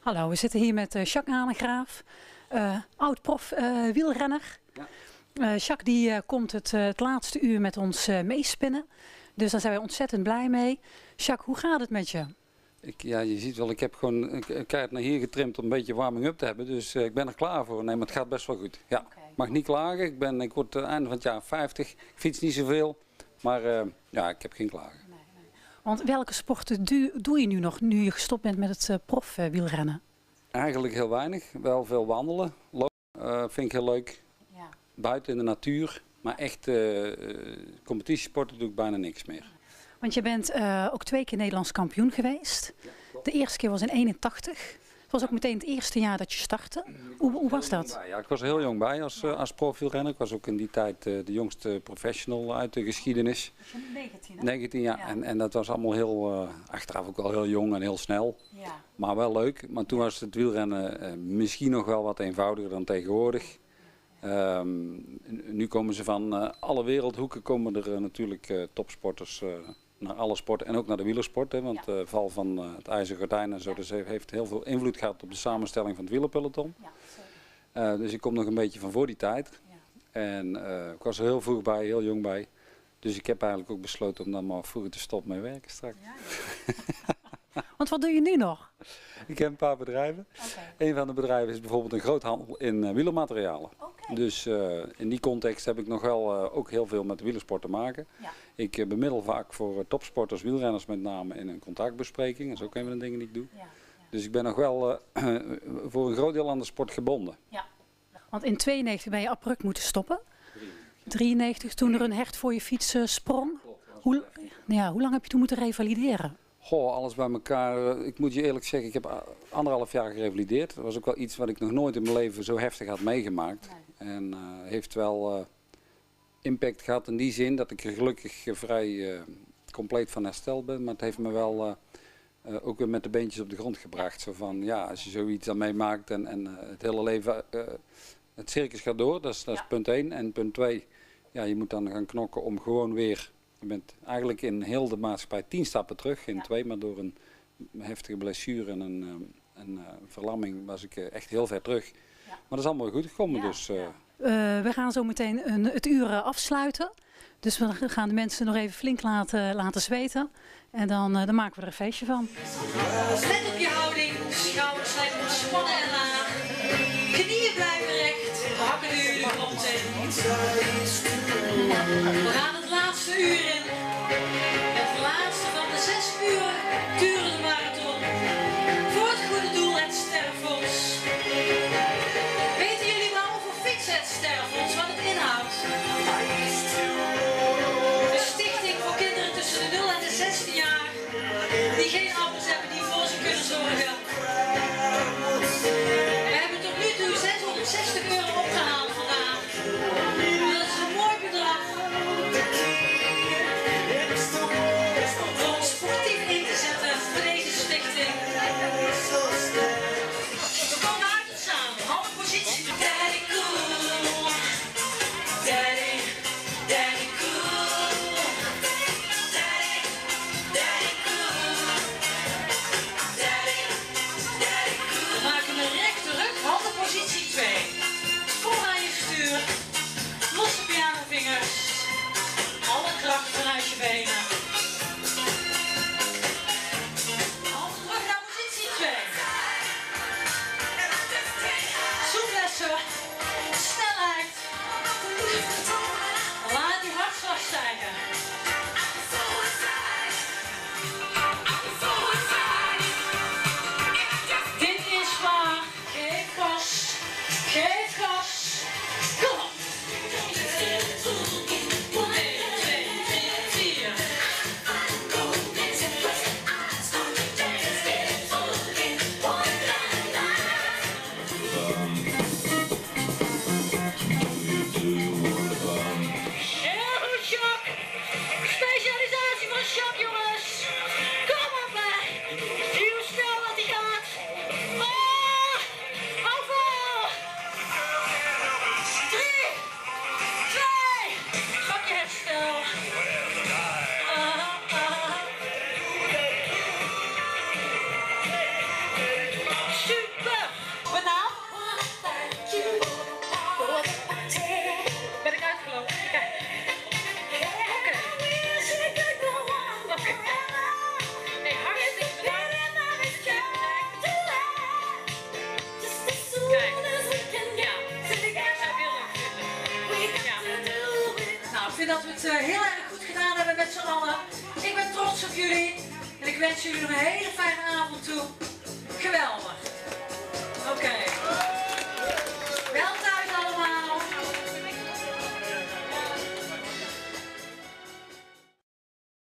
Hallo, we zitten hier met Jacques Hanegraaf, oud-prof wielrenner. Ja. Jacques die komt het laatste uur met ons meespinnen, dus daar zijn wij ontzettend blij mee. Jacques, hoe gaat het met je? Ja, je ziet wel, ik heb gewoon een kaart naar hier getrimd om een beetje warming-up te hebben, dus ik ben er klaar voor. Nee, maar het gaat best wel goed. Ja, okay. Mag niet klagen, ik word einde van het jaar 50, ik fiets niet zoveel, maar ja, ik heb geen klagen. Nee. Want welke sporten doe je nu nog, nu je gestopt bent met het profwielrennen? Eigenlijk heel weinig, wel veel wandelen, lopen, vind ik heel leuk, ja. Buiten in de natuur, maar echt competitiesporten doe ik bijna niks meer. Want je bent ook 2 keer Nederlands kampioen geweest. Ja, de eerste keer was in 81. Het was ook meteen het eerste jaar dat je startte. Hoe was dat? Ja, ik was er heel jong bij als profwielrenner. Ik was ook in die tijd de jongste professional uit de geschiedenis. 19, hè? 19 jaar. Ja. En dat was allemaal heel, achteraf ook wel heel jong en heel snel. Ja. Maar wel leuk. Maar toen was het wielrennen misschien nog wel wat eenvoudiger dan tegenwoordig. Nu komen ze van alle wereldhoeken komen er natuurlijk topsporters naar alle sporten en ook naar de wielersport. Hè, want de val van het ijzeren gordijn en zo, dus heeft heel veel invloed gehad op de samenstelling van het wielerpeloton. Ja, dus ik kom nog een beetje van voor die tijd. Ja. En ik was er heel vroeg bij, heel jong bij. Dus ik heb eigenlijk ook besloten om dan maar vroeger te stoppen met werken straks. Ja, ja. Want wat doe je nu nog? Ik heb een paar bedrijven. Okay. Een van de bedrijven is bijvoorbeeld een groothandel in wielermaterialen. Okay. Dus in die context heb ik nog wel ook heel veel met wielersport te maken. Ja. Ik bemiddel vaak voor topsporters, wielrenners met name in een contractbespreking. Dat is ook een van de dingen die ik doe. Ja, ja. Dus ik ben nog wel voor een groot deel aan de sport gebonden. Ja. Want in 92 ben je abrupt moeten stoppen. 93 toen er een hert voor je fiets sprong. Hoe lang heb je toen moeten revalideren? Goh, alles bij elkaar. Ik moet je eerlijk zeggen, ik heb 1,5 jaar gerevalideerd. Dat was ook wel iets wat ik nog nooit in mijn leven zo heftig had meegemaakt. Nee. En heeft wel impact gehad in die zin dat ik er gelukkig vrij compleet van hersteld ben. Maar het heeft me wel ook weer met de beentjes op de grond gebracht. Zo van, ja, als je zoiets dan meemaakt en het hele leven, het circus gaat door, dat is punt 1. En punt 2, ja, je moet dan gaan knokken om gewoon weer... Je bent eigenlijk in heel de maatschappij 10 stappen terug, geen 2, maar door een heftige blessure en een verlamming was ik echt heel ver terug. Ja. Maar dat is allemaal goed gekomen. Ja, dus, we gaan zo meteen het uur afsluiten. Dus we gaan de mensen nog even flink laten zweten. En dan maken we er een feestje van. Let op je houding, schouders blijven ontspannen en laag. Knieën blijven recht, hakken nu de grond in. We gaan het laatste uur in. Het laatste van de 6 uur durende marathon. Voor het goede doel, het Sterrenfonds. Weten jullie waarom voor fietsen het Sterrenfonds, wat het inhoudt? De stichting voor kinderen tussen de 0 en de 16 jaar. Die geen ouders hebben die voor ze kunnen zorgen. We hebben tot nu toe 660 euro opgehaald vandaag. Dat is een mooi bedrag. Voor ons sportief in te zetten voor deze stichting. We komen uit het samen. Halve positie. Daddy cool. Daddy. Daddy cool. Daddy. Daddy cool. Daddy. vind dat we het heel erg goed gedaan hebben met z'n allen. Ik ben trots op jullie en ik wens jullie nog een hele fijne avond toe.